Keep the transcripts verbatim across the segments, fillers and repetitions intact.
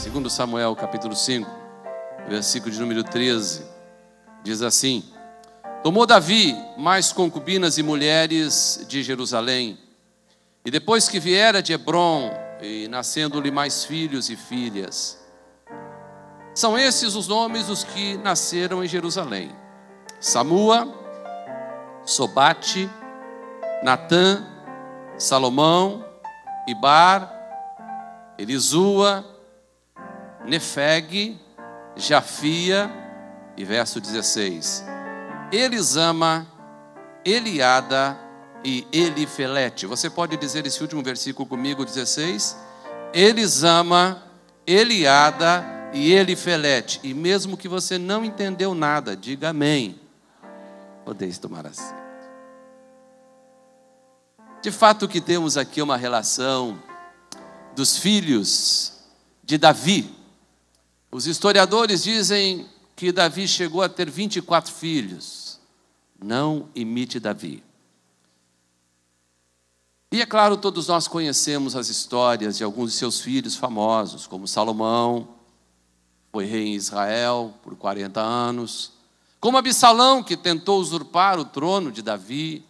segundo Samuel, capítulo cinco, versículo de número treze, diz assim: tomou Davi mais concubinas e mulheres de Jerusalém, e depois que viera de Hebrom, e nascendo-lhe mais filhos e filhas. São esses os nomes dos que nasceram em Jerusalém: Samua, Sobate, Natã, Salomão, Ibar, Elisua, Nefeg, Jafia, e verso dezesseis, Elisama, Eliada e Elifelete. Você pode dizer esse último versículo comigo, dezesseis? Elisama, Eliada e Elifelete. E mesmo que você não entendeu nada, diga amém. Podeis tomar assento. De fato, o que temos aqui é uma relação dos filhos de Davi. Os historiadores dizem que Davi chegou a ter vinte e quatro filhos. Não imite Davi. E é claro, todos nós conhecemos as histórias de alguns de seus filhos famosos, como Salomão, foi rei em Israel por quarenta anos, como Absalão, que tentou usurpar o trono de Davi.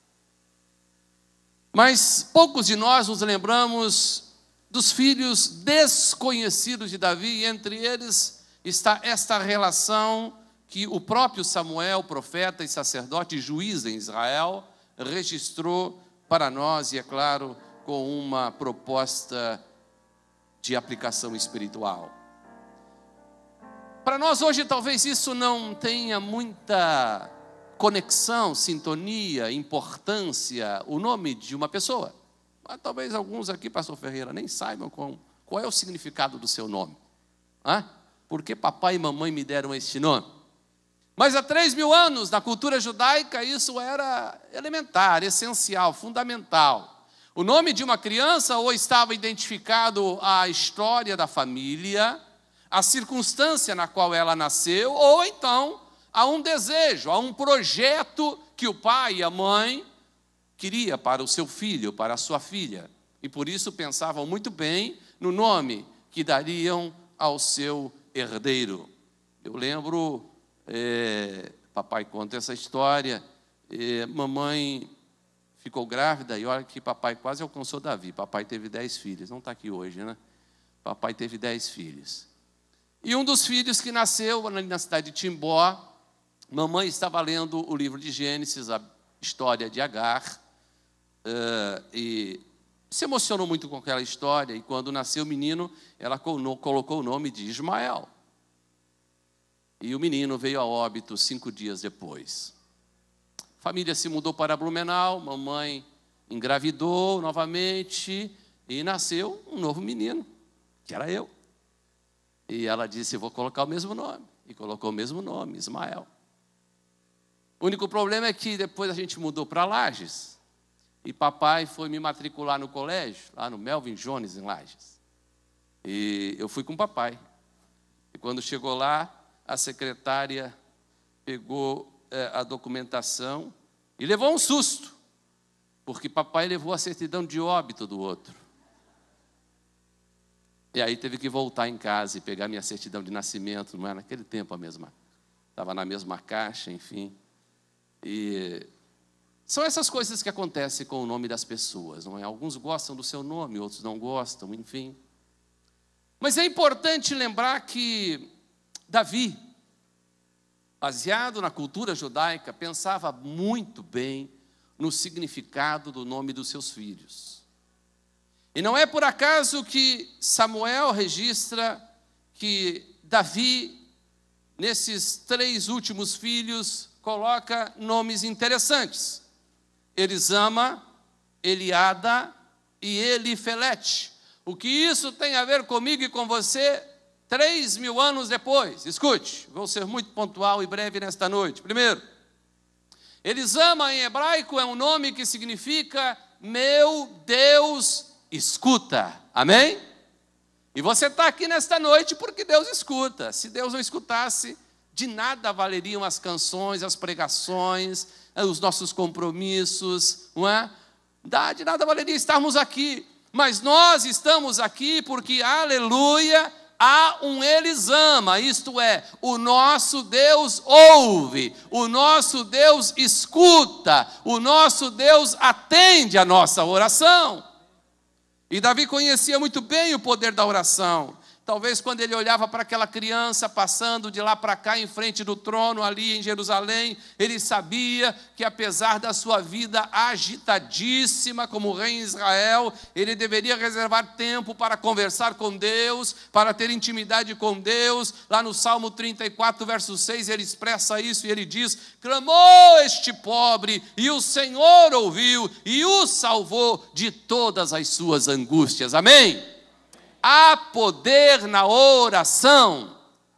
Mas poucos de nós nos lembramos dos filhos desconhecidos de Davi, e entre eles está esta relação que o próprio Samuel, profeta e sacerdote e juiz em Israel, registrou para nós, e é claro, com uma proposta de aplicação espiritual. Para nós hoje talvez isso não tenha muita conexão, sintonia, importância, o nome de uma pessoa. Mas talvez alguns aqui, pastor Ferreira, nem saibam qual, qual é o significado do seu nome. Hã? Porque papai e mamãe me deram este nome. Mas há três mil anos, na cultura judaica, isso era elementar, essencial, fundamental. O nome de uma criança ou estava identificado à história da família, à circunstância na qual ela nasceu, ou então a um desejo, a um projeto que o pai e a mãe queria para o seu filho, para a sua filha. E por isso pensavam muito bem no nome que dariam ao seu herdeiro. Eu lembro, é, papai conta essa história, é, mamãe ficou grávida e olha que papai quase alcançou Davi. Papai teve dez filhos, não está aqui hoje, né? Papai teve dez filhos. E um dos filhos que nasceu ali na cidade de Timbó, mamãe estava lendo o livro de Gênesis, a história de Agar, uh, e se emocionou muito com aquela história, e quando nasceu o menino, ela colocou o nome de Ismael. E o menino veio a óbito cinco dias depois. A família se mudou para Blumenau, mamãe engravidou novamente, e nasceu um novo menino, que era eu. E ela disse, eu vou colocar o mesmo nome, e colocou o mesmo nome, Ismael. O único problema é que depois a gente mudou para Lages, e papai foi me matricular no colégio, lá no Melvin Jones, em Lages. E eu fui com o papai. E quando chegou lá, a secretária pegou é, a documentação e levou um susto, porque papai levou a certidão de óbito do outro. E aí teve que voltar em casa e pegar minha certidão de nascimento, não era naquele tempo a mesma, estava na mesma caixa, enfim. E são essas coisas que acontecem com o nome das pessoas, não é? Alguns gostam do seu nome, outros não gostam, enfim. Mas é importante lembrar que Davi, baseado na cultura judaica, pensava muito bem no significado do nome dos seus filhos. E não é por acaso que Samuel registra que Davi, nesses três últimos filhos, coloca nomes interessantes: Elisama, Eliada e Elifelete. O que isso tem a ver comigo e com você três mil anos depois? Escute, vou ser muito pontual e breve nesta noite. Primeiro, Elisama em hebraico é um nome que significa meu Deus escuta. Amém? E você está aqui nesta noite porque Deus escuta. Se Deus não escutasse, de nada valeriam as canções, as pregações, os nossos compromissos, não é? De nada valeria estarmos aqui. Mas nós estamos aqui porque, aleluia, há um Elisama, isto é, o nosso Deus ouve, o nosso Deus escuta, o nosso Deus atende a nossa oração. E Davi conhecia muito bem o poder da oração. Talvez quando ele olhava para aquela criança passando de lá para cá em frente do trono ali em Jerusalém, ele sabia que apesar da sua vida agitadíssima como rei em Israel, ele deveria reservar tempo para conversar com Deus, para ter intimidade com Deus. Lá no Salmo trinta e quatro, verso seis, ele expressa isso e ele diz: clamou este pobre e o Senhor ouviu e o salvou de todas as suas angústias. Amém? Há poder na oração.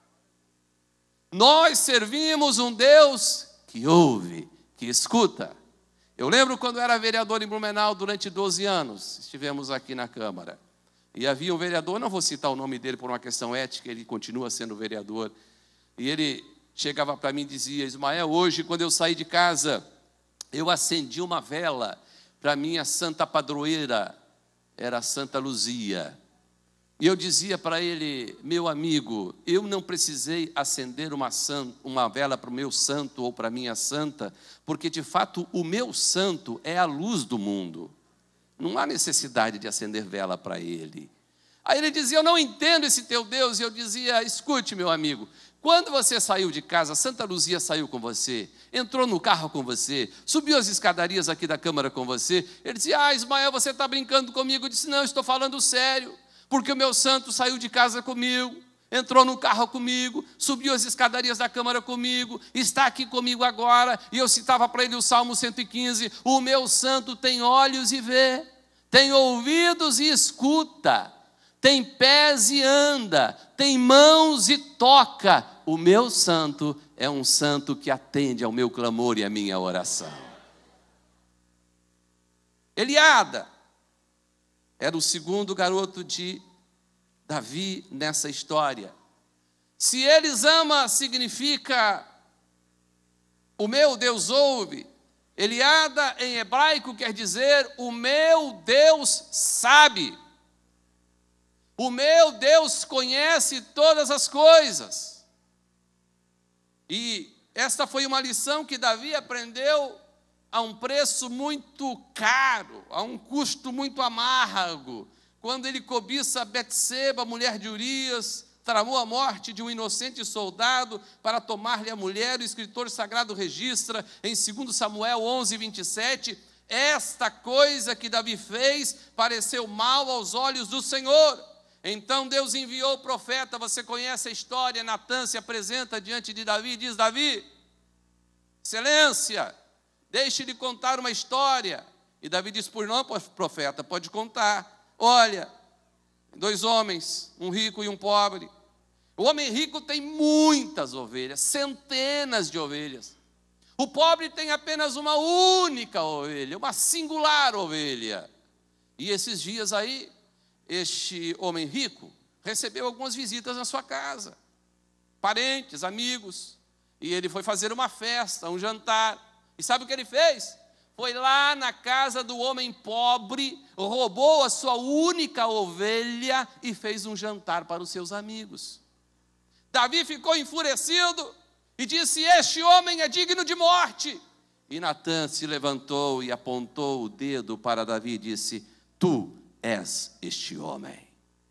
Nós servimos um Deus que ouve, que escuta. Eu lembro quando eu era vereador em Blumenau durante doze anos, estivemos aqui na Câmara, e havia um vereador, não vou citar o nome dele por uma questão ética, ele continua sendo vereador, e ele chegava para mim e dizia: Ismael, hoje quando eu saí de casa, eu acendi uma vela para minha santa padroeira, era a Santa Luzia. E eu dizia para ele: meu amigo, eu não precisei acender uma, san, uma vela para o meu santo ou para a minha santa, porque de fato o meu santo é a luz do mundo. Não há necessidade de acender vela para ele. Aí ele dizia: eu não entendo esse teu Deus. E eu dizia: escute, meu amigo, quando você saiu de casa, Santa Luzia saiu com você, entrou no carro com você, subiu as escadarias aqui da Câmara com você. Ele dizia: ah, Ismael, você está brincando comigo. Eu disse: não, estou falando sério. Porque o meu santo saiu de casa comigo, entrou no carro comigo, subiu as escadarias da Câmara comigo, está aqui comigo agora. E eu citava para ele o Salmo cento e quinze, o meu santo tem olhos e vê, tem ouvidos e escuta, tem pés e anda, tem mãos e toca. O meu santo é um santo que atende ao meu clamor e à minha oração. Eliada era o segundo garoto de Davi nessa história. Se Elisama significa o meu Deus ouve, Eliada em hebraico quer dizer o meu Deus sabe. O meu Deus conhece todas as coisas. E esta foi uma lição que Davi aprendeu a um preço muito caro, a um custo muito amargo, quando ele cobiça Betseba, mulher de Urias, tramou a morte de um inocente soldado para tomar-lhe a mulher. O escritor sagrado registra em segundo Samuel onze, vinte e sete, esta coisa que Davi fez pareceu mal aos olhos do Senhor. Então Deus enviou o profeta, você conhece a história, Natã se apresenta diante de Davi e diz: Davi, excelência, deixe-lhe contar uma história. E Davi diz: por não, profeta, pode contar. Olha, dois homens, um rico e um pobre. O homem rico tem muitas ovelhas, centenas de ovelhas. O pobre tem apenas uma única ovelha, uma singular ovelha. E esses dias aí, este homem rico recebeu algumas visitas na sua casa, parentes, amigos. E ele foi fazer uma festa, um jantar. E sabe o que ele fez? Foi lá na casa do homem pobre, roubou a sua única ovelha e fez um jantar para os seus amigos. Davi ficou enfurecido e disse: este homem é digno de morte. E Natã se levantou e apontou o dedo para Davi e disse: tu és este homem.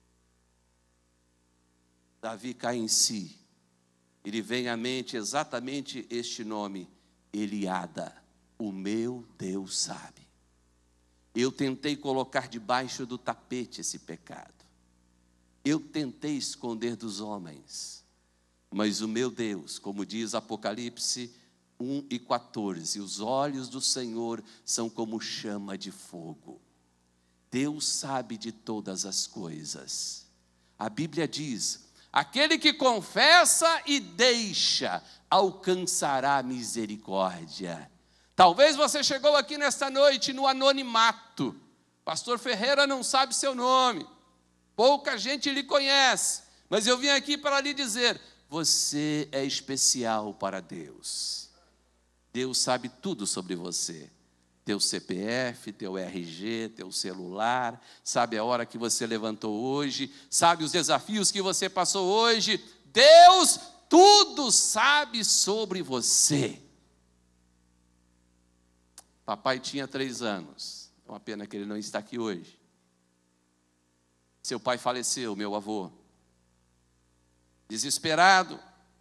Davi cai em si. Ele vem à mente exatamente este nome: Eliada, o meu Deus sabe. Eu tentei colocar debaixo do tapete esse pecado. Eu tentei esconder dos homens. Mas o meu Deus, como diz Apocalipse um e quatorze, os olhos do Senhor são como chama de fogo. Deus sabe de todas as coisas. A Bíblia diz: aquele que confessa e deixa alcançará misericórdia. Talvez você chegou aqui nesta noite no anonimato. Pastor Ferreira não sabe seu nome, pouca gente lhe conhece, mas eu vim aqui para lhe dizer: você é especial para Deus. Deus sabe tudo sobre você. teu C P F, teu R G, teu celular, sabe a hora que você levantou hoje, sabe os desafios que você passou hoje. Deus tudo sabe sobre você. Papai tinha três anos, é uma pena que ele não está aqui hoje. Seu pai faleceu, meu avô. Desesperado,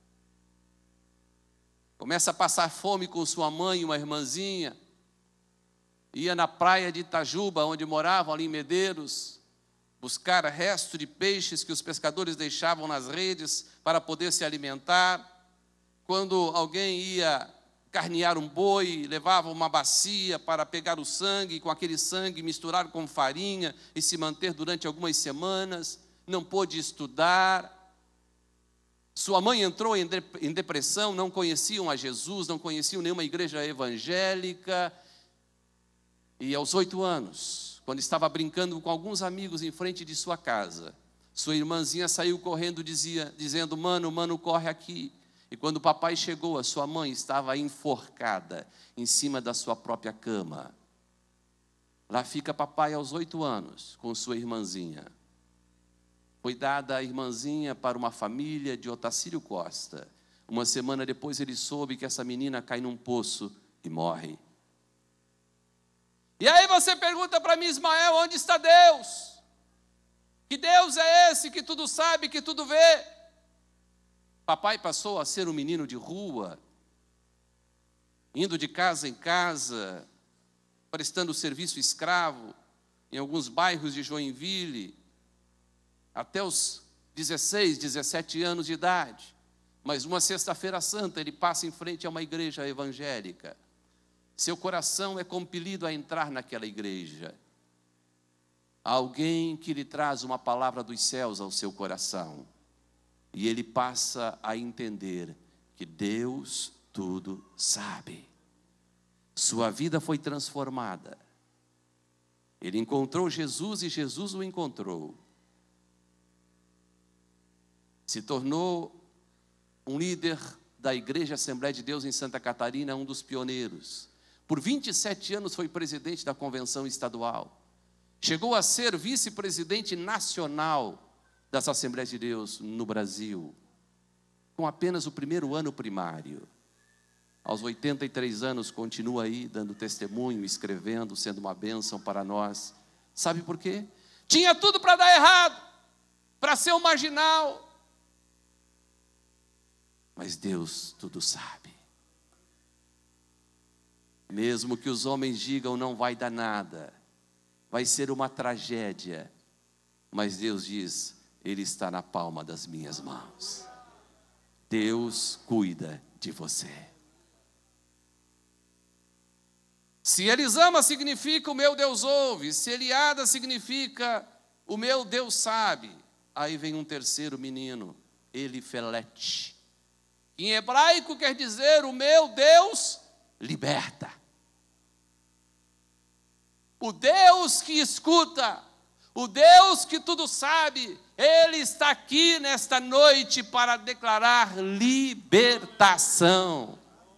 começa a passar fome com sua mãe e uma irmãzinha. Ia na praia de Itajuba, onde moravam, ali em Medeiros, buscar resto de peixes que os pescadores deixavam nas redes para poder se alimentar. Quando alguém ia carnear um boi, levava uma bacia para pegar o sangue, e com aquele sangue misturar com farinha e se manter durante algumas semanas. Não pôde estudar. Sua mãe entrou em depressão, não conheciam a Jesus, não conheciam nenhuma igreja evangélica. E aos oito anos, quando estava brincando com alguns amigos em frente de sua casa, sua irmãzinha saiu correndo, dizia, dizendo, mano, mano, corre aqui. E quando o papai chegou, a sua mãe estava enforcada em cima da sua própria cama. Lá fica papai aos oito anos, com sua irmãzinha. Foi dada a irmãzinha para uma família de Otacílio Costa. Uma semana depois ele soube que essa menina cai num poço e morre. E aí você pergunta para mim, Ismael, onde está Deus? Que Deus é esse que tudo sabe, que tudo vê? Papai passou a ser um menino de rua, indo de casa em casa, prestando serviço escravo em alguns bairros de Joinville, até os dezesseis, dezessete anos de idade. Mas uma sexta-feira santa ele passa em frente a uma igreja evangélica. Seu coração é compelido a entrar naquela igreja. Há alguém que lhe traz uma palavra dos céus ao seu coração. E ele passa a entender que Deus tudo sabe. Sua vida foi transformada. Ele encontrou Jesus e Jesus o encontrou. Se tornou um líder da Igreja Assembleia de Deus em Santa Catarina, um dos pioneiros. Por vinte e sete anos foi presidente da Convenção Estadual. Chegou a ser vice-presidente nacional das Assembleias de Deus no Brasil, com apenas o primeiro ano primário. Aos oitenta e três anos continua aí dando testemunho, escrevendo, sendo uma bênção para nós. Sabe por quê? Tinha tudo para dar errado, para ser um marginal. Mas Deus tudo sabe. Mesmo que os homens digam não vai dar nada, vai ser uma tragédia, mas Deus diz, Ele está na palma das minhas mãos. Deus cuida de você. Se Elisama significa o meu Deus ouve, se Eliada significa o meu Deus sabe, aí vem um terceiro menino, Elifelete. Em hebraico quer dizer o meu Deus liberta. O Deus que escuta, o Deus que tudo sabe, Ele está aqui nesta noite para declarar libertação.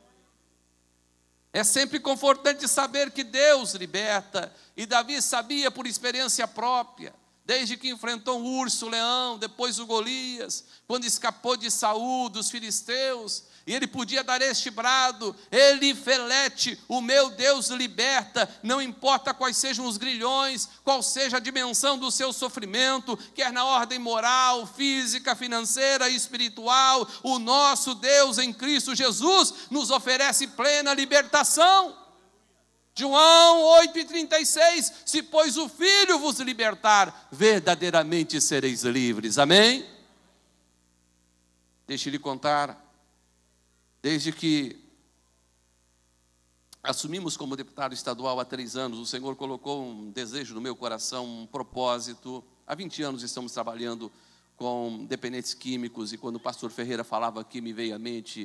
É sempre confortante saber que Deus liberta, e Davi sabia por experiência própria, desde que enfrentou um urso, o leão, depois o Golias, quando escapou de Saul, dos filisteus, e ele podia dar este brado, Elifelete, o meu Deus liberta, não importa quais sejam os grilhões, qual seja a dimensão do seu sofrimento, quer na ordem moral, física, financeira, espiritual, o nosso Deus em Cristo Jesus nos oferece plena libertação. João oito e trinta e seis, se pois o Filho vos libertar, verdadeiramente sereis livres, amém? Deixe lhe contar, desde que assumimos como deputado estadual há três anos, o Senhor colocou um desejo no meu coração, um propósito. Há vinte anos estamos trabalhando com dependentes químicos, e quando o pastor Ferreira falava aqui, me veio à mente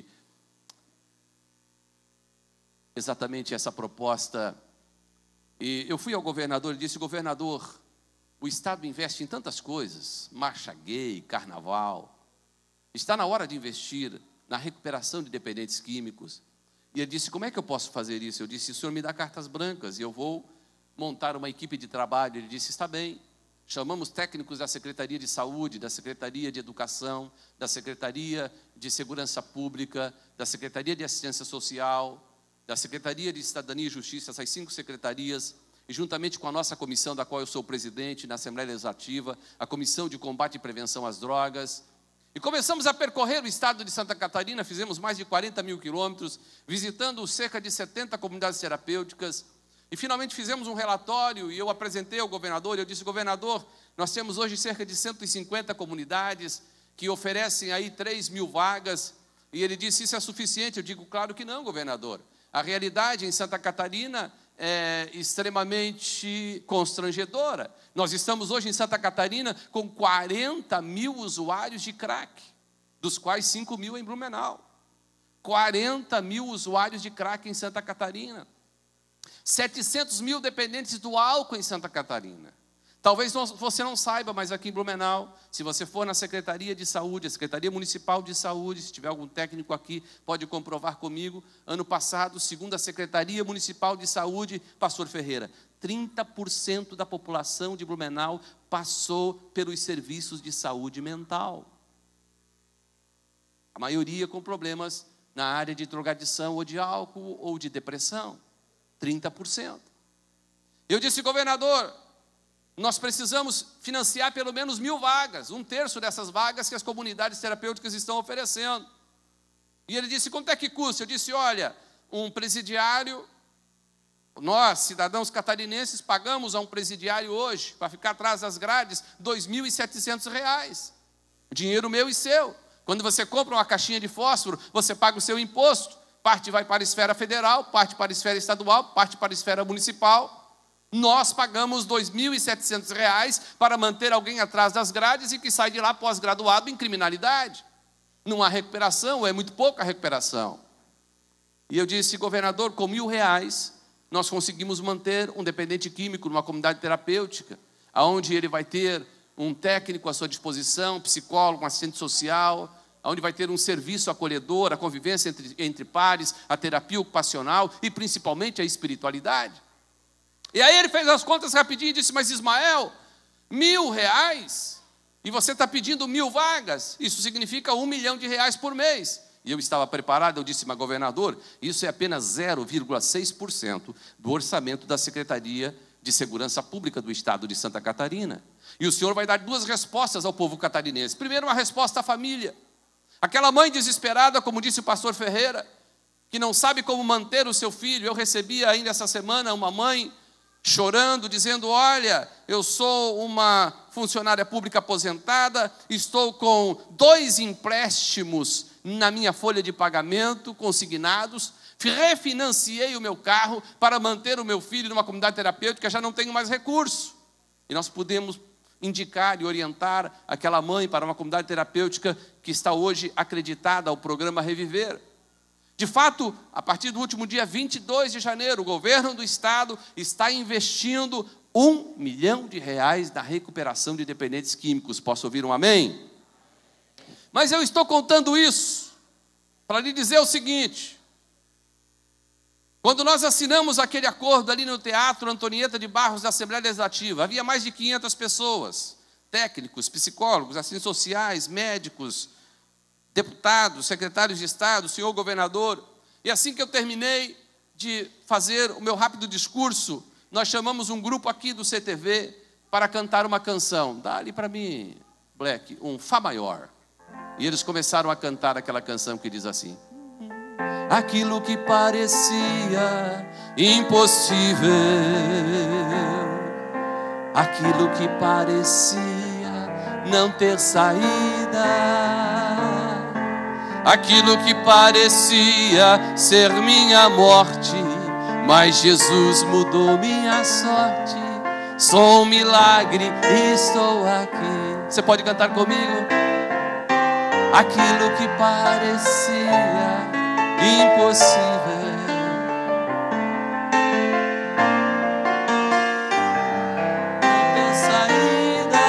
exatamente essa proposta. E eu fui ao governador e disse, governador, o Estado investe em tantas coisas, marcha gay, carnaval, está na hora de investir na recuperação de dependentes químicos. E ele disse, como é que eu posso fazer isso? Eu disse, o senhor me dá cartas brancas e eu vou montar uma equipe de trabalho. Ele disse, está bem. Chamamos técnicos da Secretaria de Saúde, da Secretaria de Educação, da Secretaria de Segurança Pública, da Secretaria de Assistência Social, da Secretaria de Cidadania e Justiça, essas cinco secretarias, e juntamente com a nossa comissão, da qual eu sou presidente, na Assembleia Legislativa, a Comissão de Combate e Prevenção às Drogas, e começamos a percorrer o estado de Santa Catarina, fizemos mais de quarenta mil quilômetros, visitando cerca de setenta comunidades terapêuticas, e finalmente fizemos um relatório, e eu apresentei ao governador, e eu disse, governador, nós temos hoje cerca de cento e cinquenta comunidades que oferecem aí três mil vagas, e ele disse, isso é suficiente? Eu digo, claro que não, governador. A realidade em Santa Catarina é extremamente constrangedora. Nós estamos hoje em Santa Catarina com quarenta mil usuários de crack, dos quais cinco mil em Blumenau. quarenta mil usuários de crack em Santa Catarina. setecentos mil dependentes do álcool em Santa Catarina. Talvez você não saiba, mas aqui em Blumenau, se você for na Secretaria de Saúde, a Secretaria Municipal de Saúde, se tiver algum técnico aqui, pode comprovar comigo, ano passado, segundo a Secretaria Municipal de Saúde, Pastor Ferreira, trinta por cento da população de Blumenau passou pelos serviços de saúde mental. A maioria com problemas na área de drogadição ou de álcool ou de depressão. trinta por cento. Eu disse, governador, nós precisamos financiar pelo menos mil vagas, um terço dessas vagas que as comunidades terapêuticas estão oferecendo. E ele disse, quanto é que custa? Eu disse, olha, um presidiário, nós, cidadãos catarinenses, pagamos a um presidiário hoje, para ficar atrás das grades, dois mil e setecentos reais. Dinheiro meu e seu. Quando você compra uma caixinha de fósforo, você paga o seu imposto. Parte vai para a esfera federal, parte para a esfera estadual, parte para a esfera municipal. Nós pagamos dois mil e setecentos reais para manter alguém atrás das grades e que sai de lá pós-graduado em criminalidade. Não há recuperação, é muito pouca recuperação. E eu disse, governador, com mil reais, nós conseguimos manter um dependente químico numa comunidade terapêutica, onde ele vai ter um técnico à sua disposição, um psicólogo, um assistente social, onde vai ter um serviço acolhedor, a convivência entre, entre pares, a terapia ocupacional e principalmente a espiritualidade. E aí ele fez as contas rapidinho e disse, mas Ismael, mil reais, e você está pedindo mil vagas, isso significa um milhão de reais por mês. E eu estava preparado, eu disse, mas governador, isso é apenas zero vírgula seis por cento do orçamento da Secretaria de Segurança Pública do Estado de Santa Catarina. E o senhor vai dar duas respostas ao povo catarinense. Primeiro, uma resposta à família. Aquela mãe desesperada, como disse o pastor Ferreira, que não sabe como manter o seu filho. Eu recebi ainda essa semana uma mãe chorando, dizendo, olha, eu sou uma funcionária pública aposentada, estou com dois empréstimos na minha folha de pagamento consignados, refinanciei o meu carro para manter o meu filho numa comunidade terapêutica, já não tenho mais recurso. E nós podemos indicar e orientar aquela mãe para uma comunidade terapêutica que está hoje acreditada ao programa Reviver. De fato, a partir do último dia vinte e dois de janeiro, o governo do estado está investindo um milhão de reais na recuperação de dependentes químicos. Posso ouvir um amém? Mas eu estou contando isso para lhe dizer o seguinte: quando nós assinamos aquele acordo ali no Teatro Antonieta de Barros da Assembleia Legislativa, havia mais de quinhentas pessoas, técnicos, psicólogos, assistentes sociais, médicos, deputados, secretários de Estado, senhor governador. E assim que eu terminei de fazer o meu rápido discurso, nós chamamos um grupo aqui do C T V para cantar uma canção. Dá ali para mim, Black, um Fá maior. E eles começaram a cantar aquela canção que diz assim: aquilo que parecia impossível, aquilo que parecia não ter saída, aquilo que parecia ser minha morte, mas Jesus mudou minha sorte. Sou um milagre e estou aqui. Você pode cantar comigo? Aquilo que parecia impossível, não tem saída,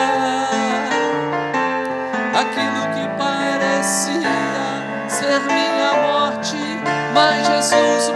aquilo que parecia ser minha morte, mas Jesus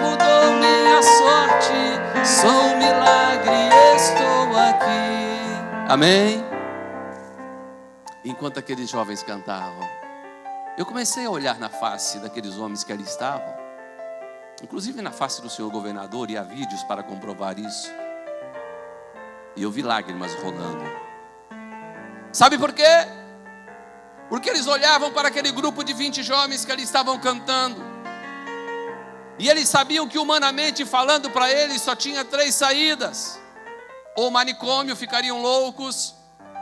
Amém? Enquanto aqueles jovens cantavam, eu comecei a olhar na face daqueles homens que ali estavam, inclusive na face do senhor governador, e há vídeos para comprovar isso. E eu vi lágrimas rolando. Sabe por quê? Porque eles olhavam para aquele grupo de vinte jovens que ali estavam cantando, e eles sabiam que, humanamente falando, para eles só tinha três saídas: ou o manicômio, ficariam loucos,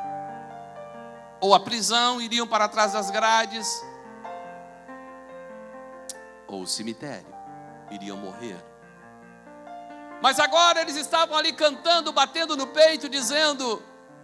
ou a prisão, iriam para trás das grades, ou o cemitério, iriam morrer. Mas agora eles estavam ali cantando, batendo no peito, dizendo: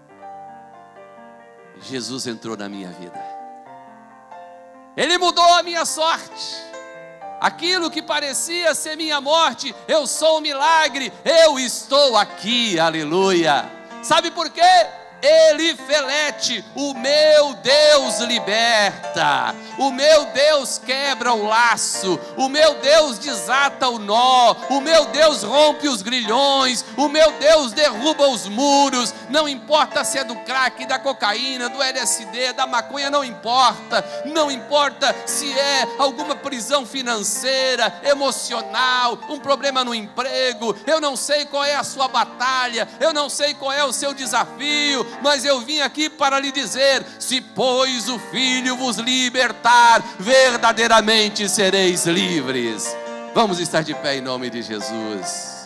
Jesus entrou na minha vida, Ele mudou a minha sorte. Aquilo que parecia ser minha morte, eu sou um milagre, eu estou aqui, aleluia. Sabe por quê? Elifelete, o meu Deus liberta, o meu Deus quebra o laço, o meu Deus desata o nó, o meu Deus rompe os grilhões, o meu Deus derruba os muros. Não importa se é do crack, da cocaína, do L S D, da maconha, não importa. Não importa se é alguma prisão financeira, emocional, um problema no emprego. Eu não sei qual é a sua batalha, eu não sei qual é o seu desafio, mas eu vim aqui para lhe dizer: se pois o Filho vos libertar, verdadeiramente sereis livres. Vamos estar de pé em nome de Jesus.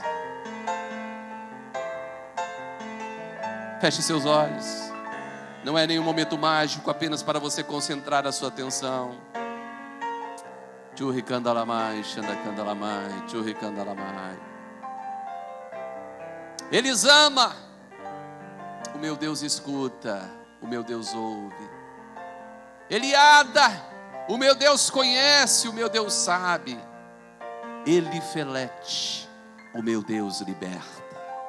Feche seus olhos. Não é nenhum momento mágico, apenas para você concentrar a sua atenção. Churri candalamai, xanda candalamai, churri candalamai. Eles amam. O meu Deus escuta, o meu Deus ouve. Eliada, o meu Deus conhece, o meu Deus sabe. Elifelete, o meu Deus liberta.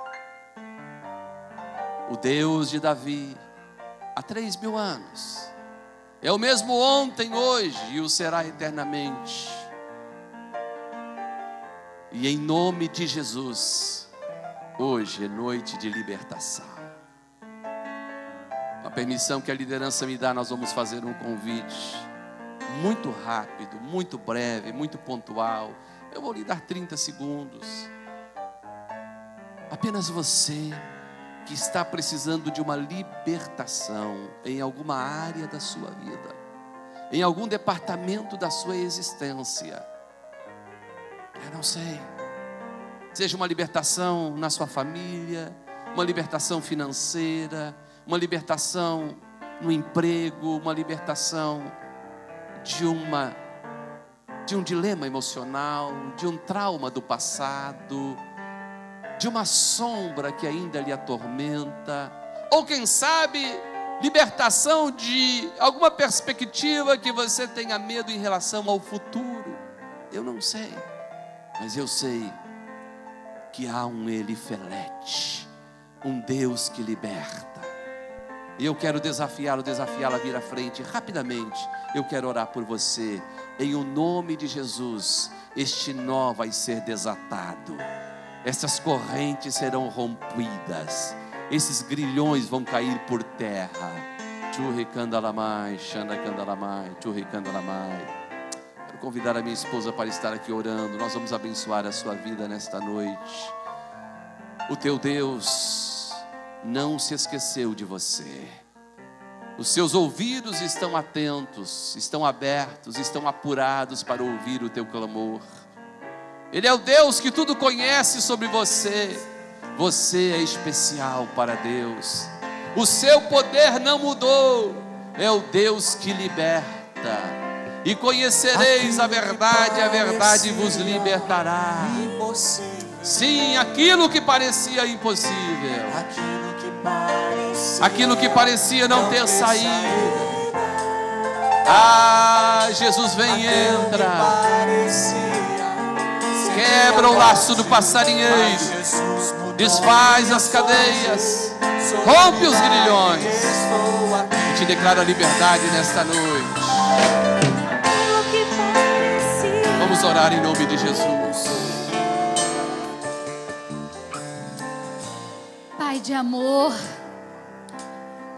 O Deus de Davi, há três mil anos, é o mesmo ontem, hoje e o será eternamente. E em nome de Jesus, hoje é noite de libertação. Com a permissão que a liderança me dá, nós vamos fazer um convite muito rápido, muito breve, muito pontual. Eu vou lhe dar trinta segundos. Apenas você que está precisando de uma libertação em alguma área da sua vida, em algum departamento da sua existência. Eu não sei. Seja uma libertação na sua família, uma libertação financeira, uma libertação no emprego, uma libertação de uma de um dilema emocional, de um trauma do passado, de uma sombra que ainda lhe atormenta, ou quem sabe, libertação de alguma perspectiva que você tenha medo em relação ao futuro. Eu não sei, mas eu sei que há um Elifelete, um Deus que liberta. E eu quero desafiá-lo, desafiá-la a vir à frente rapidamente. Eu quero orar por você. Em o nome de Jesus, este nó vai ser desatado. Essas correntes serão rompidas. Esses grilhões vão cair por terra. Churri candalamai, xanda candalamai, churri candalamai. Quero convidar a minha esposa para estar aqui orando. Nós vamos abençoar a sua vida nesta noite. O teu Deus não se esqueceu de você. Os seus ouvidos estão atentos, estão abertos, estão apurados para ouvir o teu clamor. Ele é o Deus que tudo conhece sobre você. Você é especial para Deus. O seu poder não mudou. É o Deus que liberta. E conhecereis a verdade, a verdade vos libertará. Sim, aquilo que parecia impossível, aquilo que parecia não ter saído. Ah, Jesus vem e entra. Quebra o laço do passarinheiro, desfaz as cadeias, rompe os grilhões e te declara liberdade nesta noite. Vamos orar em nome de Jesus. Pai de amor,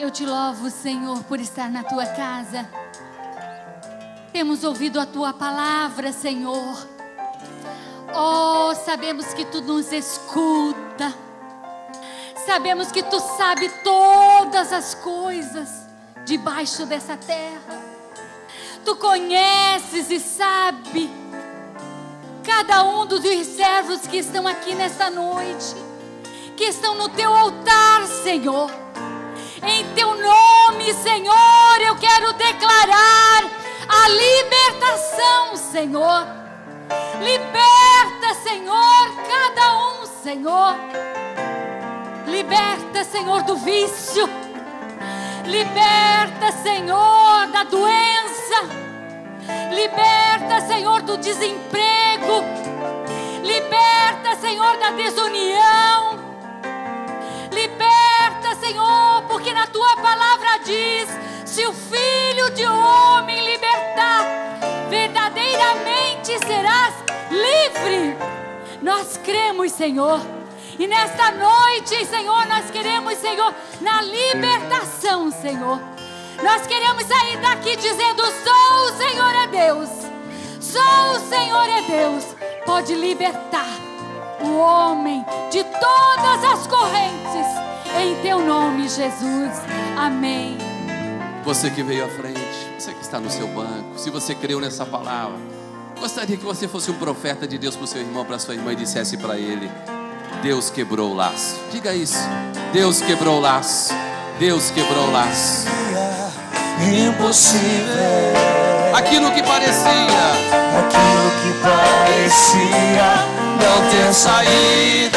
Eu te louvo, Senhor, por estar na tua casa. Temos ouvido a tua palavra, Senhor. Oh, sabemos que tu nos escuta. Sabemos que tu sabe todas as coisas debaixo dessa terra. Tu conheces e sabe cada um dos servos que estão aqui nesta noite, que estão no teu altar, Senhor. Em teu nome, Senhor, eu quero declarar a libertação, Senhor. Liberta, Senhor, cada um, Senhor. Liberta, Senhor, do vício. Liberta, Senhor, da doença. Liberta, Senhor, do desemprego. Liberta, Senhor, da desunião. Liberta, Senhor, porque na tua palavra diz: se o Filho de homem libertar, verdadeiramente serás livre. Nós cremos, Senhor. E nesta noite, Senhor, nós queremos, Senhor, na libertação, Senhor. Nós queremos sair daqui dizendo: só o Senhor é Deus. Só o Senhor é Deus. Pode libertar o homem de todas as correntes. Em teu nome, Jesus. Amém. Você que veio à frente, você que está no seu banco, se você creu nessa palavra, gostaria que você fosse um profeta de Deus para o seu irmão, para a sua irmã, e dissesse para ele: Deus quebrou o laço. Diga isso. Deus quebrou o laço. Deus quebrou o laço. Impossível. Aquilo que parecia, Aquilo que parecia não ter saída,